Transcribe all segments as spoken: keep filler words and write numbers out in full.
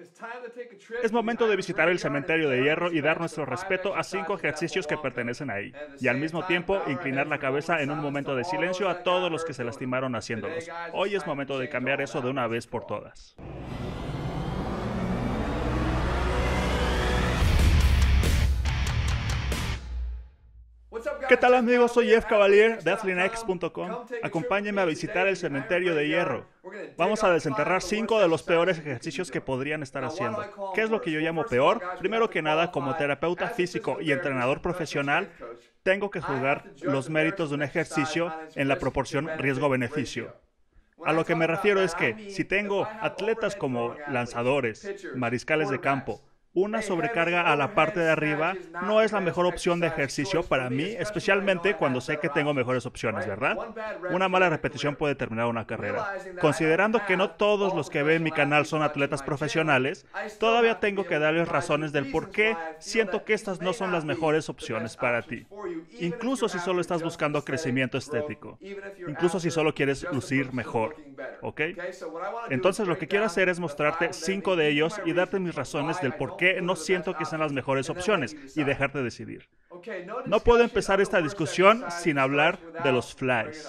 Es momento de visitar el cementerio de hierro y dar nuestro respeto a cinco ejercicios que pertenecen ahí, y al mismo tiempo inclinar la cabeza en un momento de silencio a todos los que se lastimaron haciéndolos. Hoy es momento de cambiar eso de una vez por todas. ¿Qué tal, amigos? Soy Jeff Cavalier de Athlean-X punto com. Acompáñenme a visitar el cementerio de hierro. Vamos a desenterrar cinco de los peores ejercicios que podrían estar haciendo. ¿Qué es lo que yo llamo peor? Primero que nada, como terapeuta físico y entrenador profesional, tengo que juzgar los méritos de un ejercicio en la proporción riesgo-beneficio. A lo que me refiero es que si tengo atletas como lanzadores, mariscales de campo, una sobrecarga a la parte de arriba no es la mejor opción de ejercicio para mí, especialmente cuando sé que tengo mejores opciones, ¿verdad? Una mala repetición puede terminar una carrera. Considerando que no todos los que ven mi canal son atletas profesionales, todavía tengo que darles razones del por qué siento que estas no son las mejores opciones para ti. Incluso si solo estás buscando crecimiento estético. Incluso si solo quieres lucir mejor. ¿Ok? Entonces lo que quiero hacer es mostrarte cinco de ellos y darte mis razones del por qué no siento que sean las mejores opciones y dejarte decidir. No puedo empezar esta discusión sin hablar de los flies.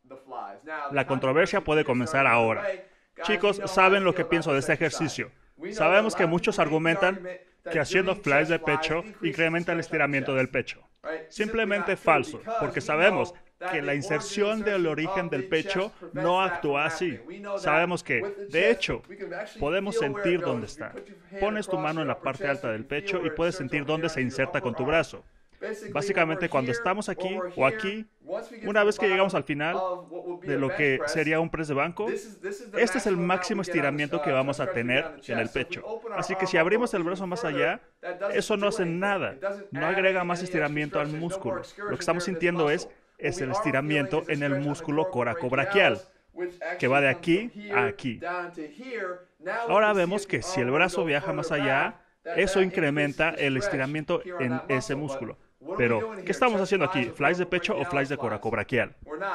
La controversia puede comenzar ahora. Chicos, saben lo que pienso de este ejercicio. Sabemos que muchos argumentan que haciendo flies de pecho incrementa el estiramiento del pecho. Simplemente falso, porque sabemos que la inserción del origen del pecho no actúa así. Sabemos que, de hecho, podemos sentir dónde está. Pones tu mano en la parte alta del pecho y puedes sentir dónde se inserta con tu brazo. Básicamente, cuando estamos aquí o aquí, una vez que llegamos al final de lo que sería un press de banco, este es el máximo estiramiento que vamos a tener en el pecho. Así que si abrimos el brazo más allá, eso no hace nada. No agrega más estiramiento al músculo. Lo que estamos sintiendo es es el estiramiento en el músculo coracobraquial, que va de aquí a aquí. Ahora vemos que si el brazo viaja más allá, eso incrementa el estiramiento en ese músculo. Pero, ¿qué estamos haciendo aquí? ¿Flies de pecho o flies de coracobraquial?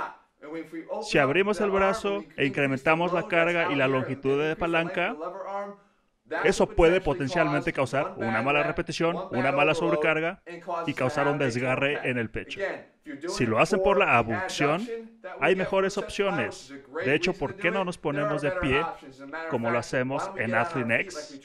Si abrimos el brazo e incrementamos la carga y la longitud de palanca, eso puede potencialmente causar una mala repetición, una mala sobrecarga y causar un desgarre en el pecho. Si lo hacen por la abducción, hay mejores opciones. De hecho, ¿por qué no nos ponemos de pie como lo hacemos en Athlean-X?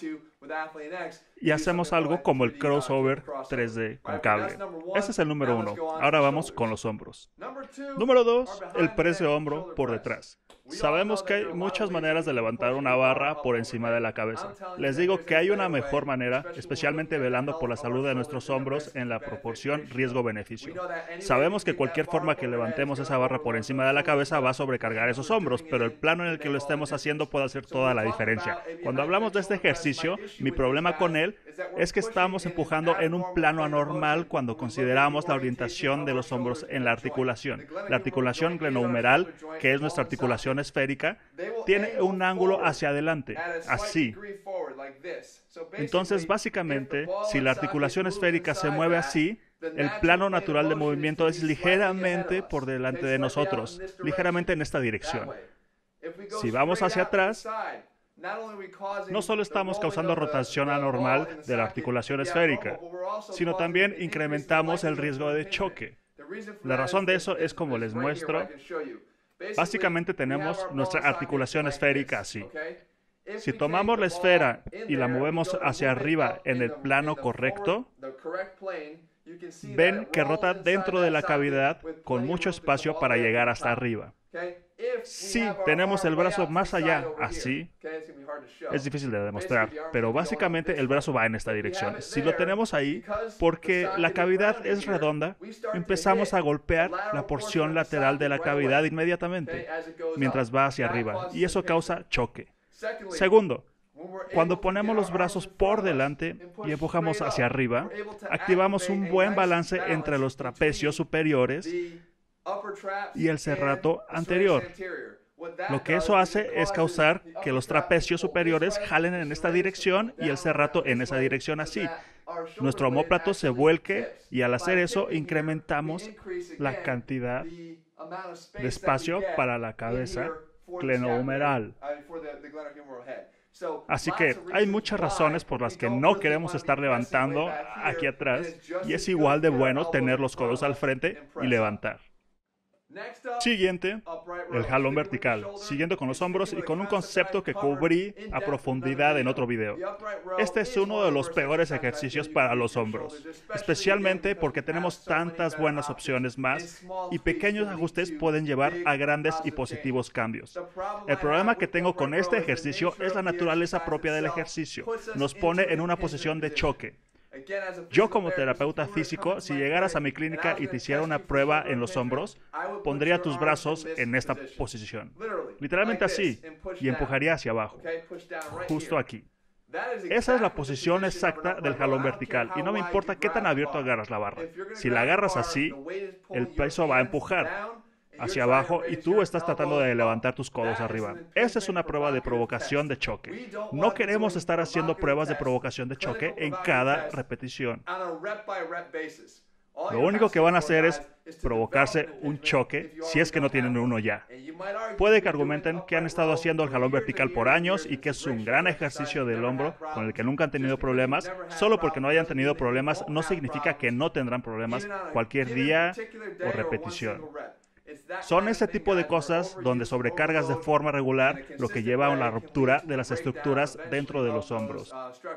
Y hacemos algo como el crossover tres D con cable. Ese es el número uno. Ahora vamos con los hombros. Número dos, el press de hombro por detrás. Sabemos que hay muchas maneras de levantar una barra por encima de la cabeza. Les digo que hay una mejor manera, especialmente velando por la salud de nuestros hombros en la proporción riesgo-beneficio. Sabemos que cualquier forma que levantemos esa barra por encima de la cabeza va a sobrecargar esos hombros, pero el plano en el que lo estemos haciendo puede hacer toda la diferencia. Cuando hablamos de este ejercicio, mi problema con él es que estamos empujando en un plano anormal cuando consideramos la orientación de los hombros en la articulación. La articulación glenohumeral, que es nuestra articulación esférica, tiene un ángulo hacia adelante, así. Entonces, básicamente, si la articulación esférica se mueve así, el plano natural de movimiento es ligeramente por delante de nosotros, ligeramente en esta dirección. Si vamos hacia atrás, no solo estamos causando rotación anormal de la articulación esférica, sino también incrementamos el riesgo de choque. La razón de eso es como les muestro. Básicamente tenemos nuestra articulación esférica así. Si tomamos la esfera y la movemos hacia arriba en el plano correcto, ven que rota dentro de la cavidad con mucho espacio para llegar hasta arriba. Si tenemos el brazo más allá, así, es difícil de demostrar, pero básicamente el brazo va en esta dirección. Si lo tenemos ahí, porque la cavidad es redonda, empezamos a golpear la porción lateral de la cavidad inmediatamente, mientras va hacia arriba, y eso causa choque. Segundo, cuando ponemos los brazos por delante y empujamos hacia arriba, activamos un buen balance entre los trapecios superiores y el serrato anterior. Lo que eso hace es causar que los trapecios superiores jalen en esta dirección y el serrato en esa dirección así. Nuestro omóplato se vuelque y al hacer eso incrementamos la cantidad de espacio para la cabeza glenohumeral. Así que hay muchas razones por las que no queremos estar levantando aquí atrás, y es igual de bueno tener los codos al frente y levantar. Siguiente, el jalón vertical, siguiendo con los hombros y con un concepto que cubrí a profundidad en otro video. Este es uno de los peores ejercicios para los hombros, especialmente porque tenemos tantas buenas opciones más y pequeños ajustes pueden llevar a grandes y positivos cambios. El problema que tengo con este ejercicio es la naturaleza propia del ejercicio. Nos pone en una posición de choque. Yo como terapeuta físico, si llegaras a mi clínica y te hiciera una prueba en los hombros, pondría tus brazos en esta posición. Literalmente así, y empujaría hacia abajo, justo aquí. Esa es la posición exacta del jalón vertical, y no me importa qué tan abierto agarras la barra. Si la agarras así, el peso va a empujar hacia abajo y tú estás tratando de levantar tus codos arriba. Esa es una prueba de provocación de choque. No queremos estar haciendo pruebas de provocación de choque en cada repetición. Lo único que van a hacer es provocarse un choque si es que no tienen uno ya. Puede que argumenten que han estado haciendo el jalón vertical por años y que es un gran ejercicio del hombro con el que nunca han tenido problemas. Solo porque no hayan tenido problemas no significa que no tendrán problemas cualquier día o repetición. Son ese tipo de cosas donde sobrecargas de forma regular lo que lleva a la ruptura de las estructuras dentro de los hombros.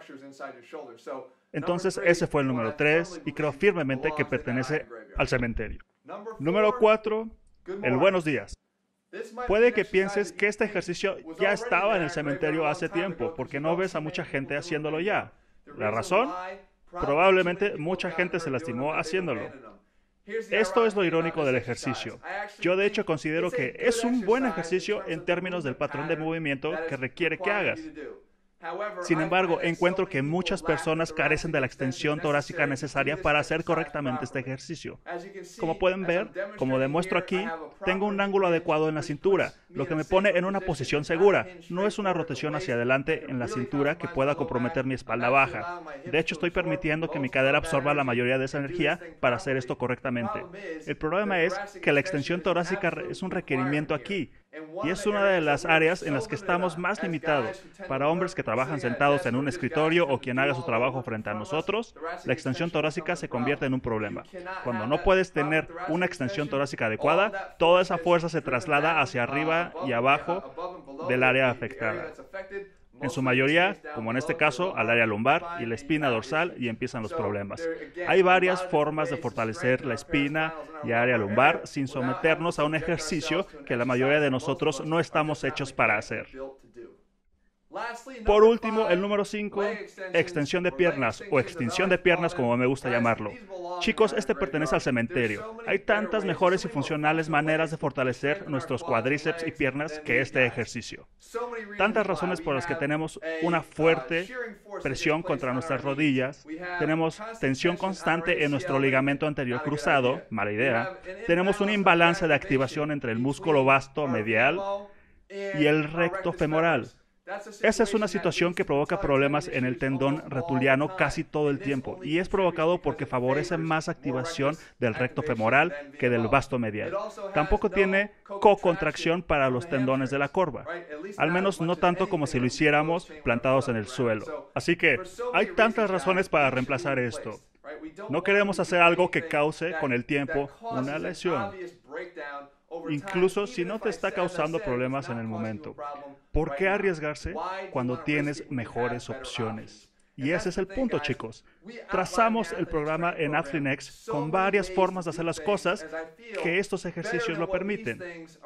Entonces ese fue el número tres y creo firmemente que pertenece al cementerio. Número cuatro, el buenos días. Puede que pienses que este ejercicio ya estaba en el cementerio hace tiempo porque no ves a mucha gente haciéndolo ya. ¿La razón? Probablemente mucha gente se lastimó haciéndolo. Esto es lo irónico del ejercicio. Yo de hecho considero que es un buen ejercicio en términos del patrón de movimiento que requiere que hagas. Sin embargo, encuentro que muchas personas carecen de la extensión torácica necesaria para hacer correctamente este ejercicio. Como pueden ver, como demuestro aquí, tengo un ángulo adecuado en la cintura, lo que me pone en una posición segura. No es una rotación hacia adelante en la cintura que pueda comprometer mi espalda baja. De hecho, estoy permitiendo que mi cadera absorba la mayoría de esa energía para hacer esto correctamente. El problema es que la extensión torácica es un requerimiento aquí. Y es una de las áreas en las que estamos más limitados. Para hombres que trabajan sentados en un escritorio o quien haga su trabajo frente a nosotros, la extensión torácica se convierte en un problema. Cuando no puedes tener una extensión torácica adecuada, toda esa fuerza se traslada hacia arriba y abajo del área afectada. En su mayoría, como en este caso, al área lumbar y la espina dorsal, y empiezan los problemas. Hay varias formas de fortalecer la espina y área lumbar sin someternos a un ejercicio que la mayoría de nosotros no estamos hechos para hacer. Por último, el número cinco, extensión de piernas o extinción de piernas como me gusta llamarlo. Chicos, este pertenece al cementerio. Hay tantas mejores y funcionales maneras de fortalecer nuestros cuádriceps y piernas que este ejercicio. Tantas razones por las que tenemos una fuerte presión contra nuestras rodillas, tenemos tensión constante en nuestro ligamento anterior cruzado, mala idea, tenemos un imbalance de activación entre el músculo vasto medial y el recto femoral. Esa es una situación que provoca problemas en el tendón rotuliano casi todo el tiempo y es provocado porque favorece más activación del recto femoral que del vasto medial. Tampoco tiene co-contracción para los tendones de la corva, al menos no tanto como si lo hiciéramos plantados en el suelo. Así que hay tantas razones para reemplazar esto. No queremos hacer algo que cause con el tiempo una lesión, incluso si no te está causando problemas en el momento. ¿Por qué arriesgarse cuando tienes mejores opciones? Y ese es el punto, chicos. Trazamos el programa en Athlean-X con varias formas de hacer las cosas que estos ejercicios lo permiten.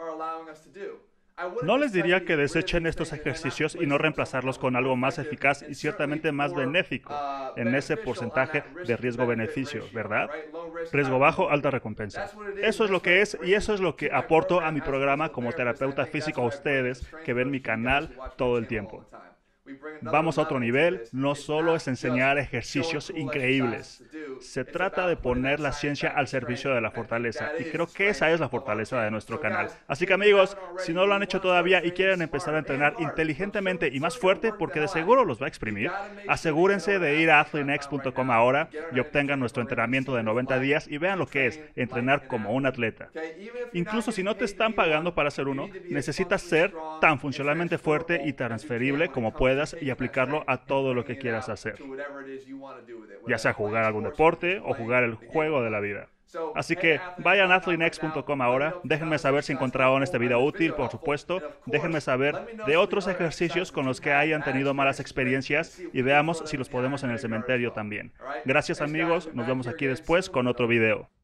No les diría que desechen estos ejercicios y no reemplazarlos con algo más eficaz y ciertamente más benéfico en ese porcentaje de riesgo-beneficio, ¿verdad? Riesgo bajo, alta recompensa. Eso es lo que es y eso es lo que aporto a mi programa como terapeuta físico a ustedes que ven mi canal todo el tiempo. Vamos a otro nivel, no solo es enseñar ejercicios increíbles. Se trata de poner la ciencia al servicio de la fortaleza, y creo que esa es la fortaleza de nuestro canal. Así que amigos, si no lo han hecho todavía y quieren empezar a entrenar inteligentemente y más fuerte, porque de seguro los va a exprimir, asegúrense de ir a athlean x punto com ahora y obtengan nuestro entrenamiento de noventa días y vean lo que es entrenar como un atleta. Incluso si no te están pagando para hacer uno, necesitas ser tan funcionalmente fuerte y transferible como puedes puedas y aplicarlo a todo lo que quieras hacer, ya sea jugar algún deporte o jugar el juego de la vida. Así que vayan a athlean x punto com ahora, déjenme saber si encontraron este video útil, por supuesto, déjenme saber de otros ejercicios con los que hayan tenido malas experiencias y veamos si los podemos en el cementerio también. Gracias amigos, nos vemos aquí después con otro video.